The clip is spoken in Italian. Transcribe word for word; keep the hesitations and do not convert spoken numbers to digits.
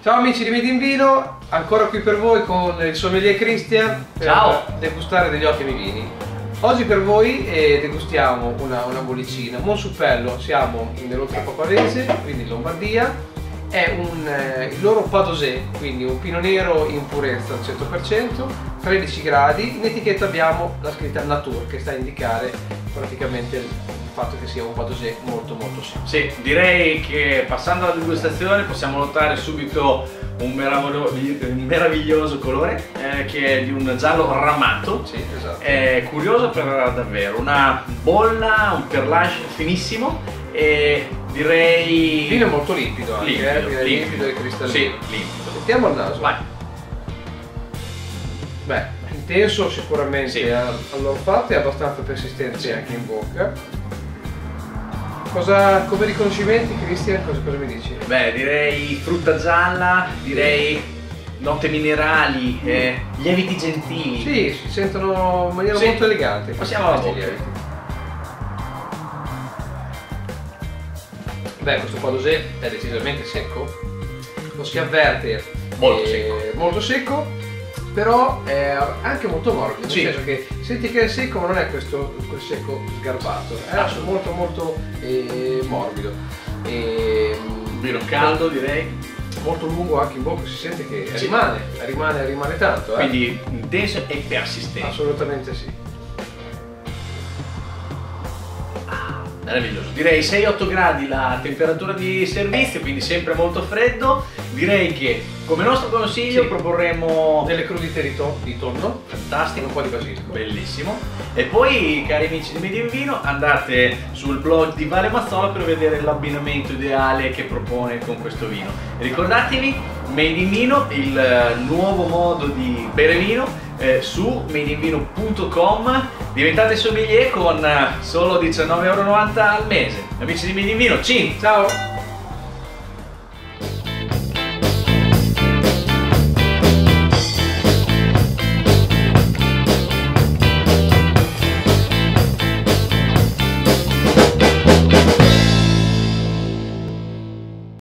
Ciao amici di Made in Vino, ancora qui per voi con il sommelier Christian per Ciao. degustare degli ottimi vini. Oggi per voi eh, degustiamo una, una bollicina, Monsuppello, siamo nell'Oltrepò Pavese, quindi in Lombardia. È un, eh, il loro Padosé, quindi un pino nero in purezza al cento per cento, tredici gradi. In etichetta abbiamo la scritta Nature che sta a indicare praticamente il fatto che sia un Padosé molto molto secco. Sì, direi che passando alla degustazione possiamo notare subito un meraviglioso, meraviglioso colore eh, che è di un giallo ramato. Sì, esatto. È curioso per davvero, una bolla, un perlage finissimo e direi... Il vino è molto limpido anche, limpido, eh? Limpido, limpido e cristallino. Sì, limpido. Mettiamo il naso. Vai. Beh, intenso sicuramente Sì. all'olfatto e abbastanza persistente sì. Anche in bocca. Cosa, come riconoscimenti, Christian, cosa, cosa mi dici? Beh, direi frutta gialla, direi note minerali, eh, lieviti gentili. Sì, si sentono in maniera Sì. molto elegante. Passiamo alla questi bocca. lieviti. Beh, questo Padosé è decisamente secco, lo si avverte Molto eh, secco. molto secco, però è anche molto morbido, Sì. nel senso che senti che è secco ma non è questo quel secco sgarbato, è Assolutamente. molto molto eh, morbido. E, Vino caldo direi, molto lungo anche in bocca, si sente che Sì. rimane, rimane, rimane tanto. Eh? quindi intenso e persistente. Assolutamente sì. Meraviglioso, direi sei otto gradi la temperatura di servizio, quindi sempre molto freddo. Direi che come nostro consiglio Sì. proporremo Delle crudite di, to- di tonno, fantastico, un po' di basilisco. bellissimo. E poi, cari amici di Made in Vino, andate sul blog di Vale Mazzola per vedere l'abbinamento ideale che propone con questo vino. Ricordatevi, Made in Vino, il eh, nuovo modo di bere vino eh, su made in vino punto com. Diventate sommelier con eh, solo diciannove e novanta euro al mese. Amici di Made in Vino, ciao! Ciao!